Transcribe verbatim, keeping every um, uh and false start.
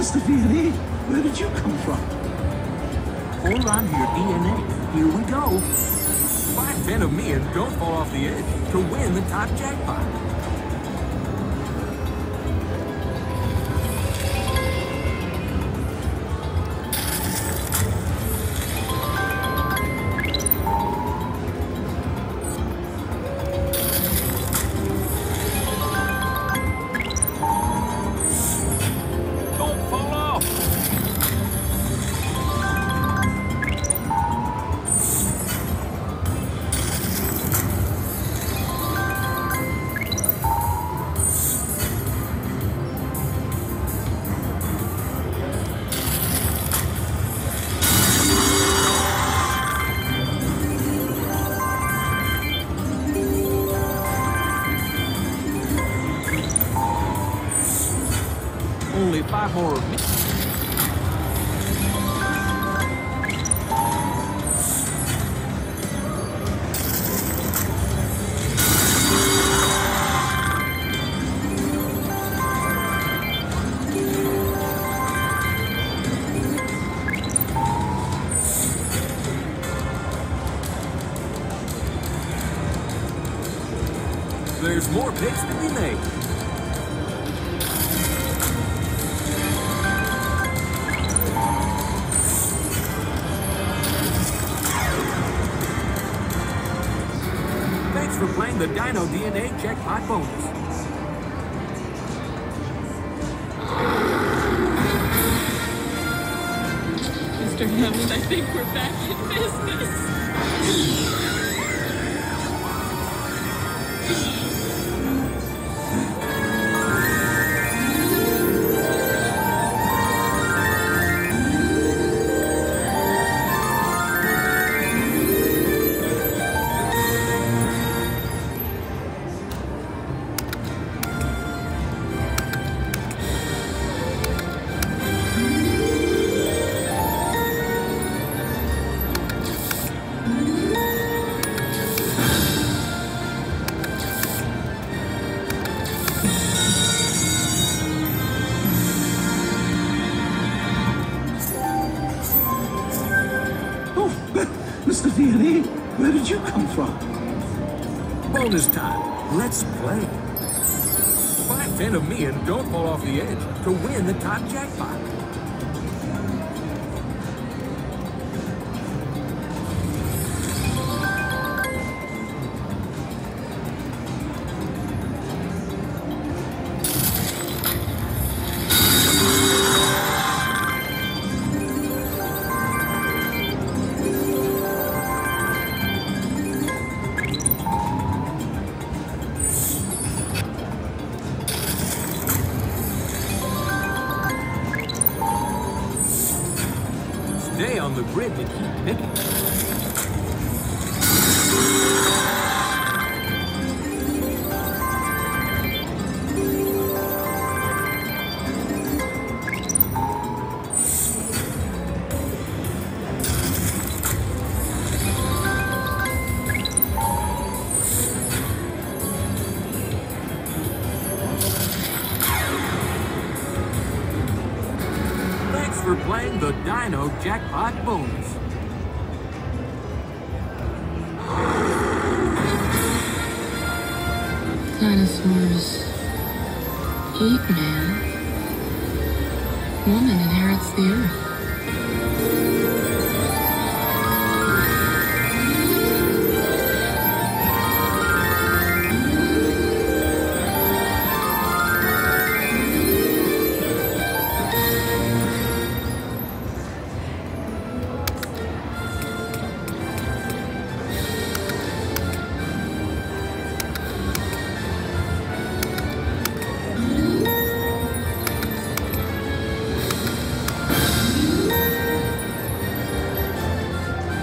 Mister V and A, where did you come from? Hold on to your D N A. Here we go. Buy ten of me and don't fall off the edge to win the top jackpot. Don't fall off. Only five more of me. There's more picks to be made. Thanks for playing the Dino D N A Jackpot Bonus. Mister Hammond, I think we're back in business. Mister V and A, where did you come from? Bonus time. Let's play. Buy ten of me and don't fall off the edge to win the top jackpot. Stay on the grid and keep picking. Thanks for playing the Dino Jackpot Bonus. Dinosaurs eat man. Woman inherits the earth.